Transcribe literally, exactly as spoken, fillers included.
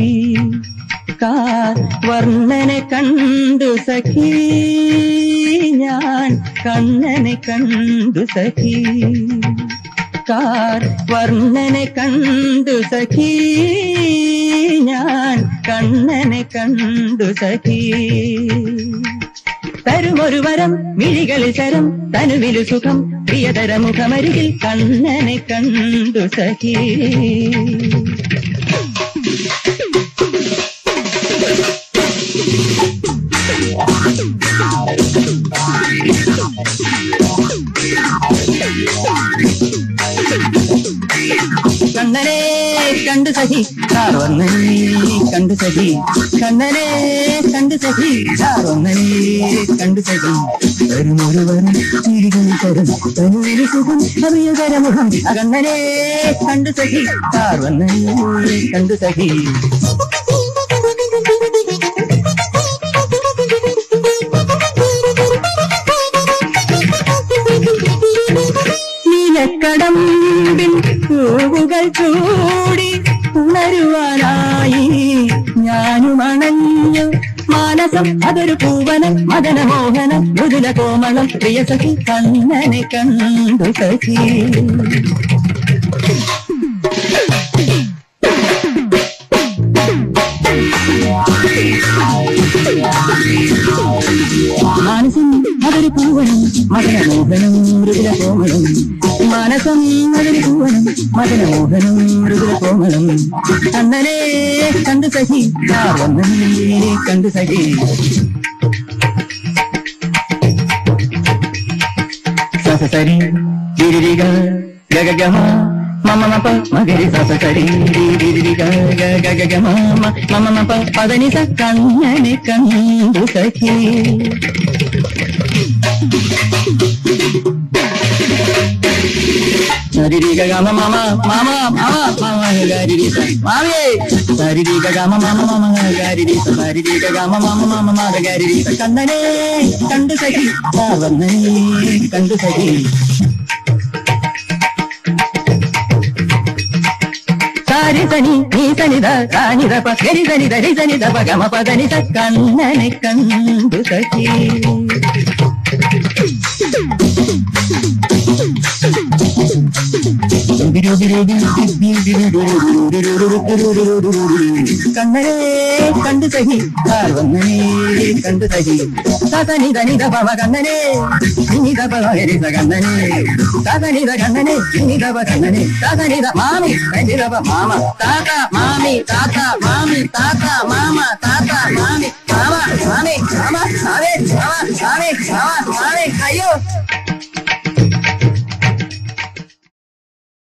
car വർണ്ണനെ കണ്ടു സഖി ഞാൻ കണ്ണനെ കണ്ടു സഖി കാർ വർണ്ണനെ കണ്ടു സഖി ഞാൻ കണ്ണനെ കണ്ടു സഖി തരുമൊരു വരം മിഴികളിൽ ശരം തനുവിലു സുഖം പ്രിയതര മുഖമരികിൽ കണ്ണനെ കണ്ടു സഖി കണ്ണനെ കണ്ടു സഖി കാർ വന്നനെ കണ്ടു സഖി കണ്ണനെ കണ്ടു സഖി കാർ വന്നനെ കണ്ടു സഖി വരുമൊരു വരം ചിരികളിൽ തരും തനുവിലു സുഖം പ്രിയതര മുഖം കണ്ണനെ കണ്ടു സഖി കാർ വന്നനെ കണ്ടു സഖി നീലക്കടമ്പിൻ പൂവുകൾ ചൂടി ഉണരുവാനായി ഞാനുമണഞ്ഞു മാനസം അതൊരു പൂവനം മദനമോഹനം മൃദുല കോമളം പ്രിയ സഖി കണ്ണനെ കണ്ടു സഖി മാനസം അതൊരു പൂവനം മദനമോഹനം മൃദുല കോമളം മാനസം അതൊരു പൂവനം മദനമോഹനം മൃദുല കോമളം കണ്ണനെ കണ്ടു സഖി കാർ വന്നനെ കണ്ടു സഖി സസരി ഗിരിഗ ഗഗഗമ മമ മപ മഗരി സസരി ഗിരിഗ ഗഗഗമ മമ മപ പദനി സ കണ്ണനെ കണ്ടു സഖി സരിരിഗ ഗമ മമ മമ മമ മമ ഗരിരി സ മാമേ സരിരിഗ ഗമ മമ മമ ഗരിരി സ സരിരിഗ ഗമ മമ മമ മമ ഗരിരി സ കണ്ണനെ കണ്ടു സഖി കാർ വന്നനെ കണ്ടു സഖി സാരി സനി നീ സനിധ സാനിധ പ ഗരി സനിധ രി സനിധ പ ഗമ പദനി സ കണ്ണനെ കണ്ടു സഖി കണ്ണനെ കണ്ടു സഖി കാർ വന്നനെ കണ്ടു സഖി സനിധ നിധ പവ കണ്ണനെ നിധ പവ ഹരി സ കണ്ണനെ സനിധ കണ്ണനെ നിധ പ കണ്ണനെ സനിധ മാമി നിധ പ മാമ താത്ത മാമി താത്ത മാമി താത്ത മാമ താത്ത മാമി മാമ മാമി മാമ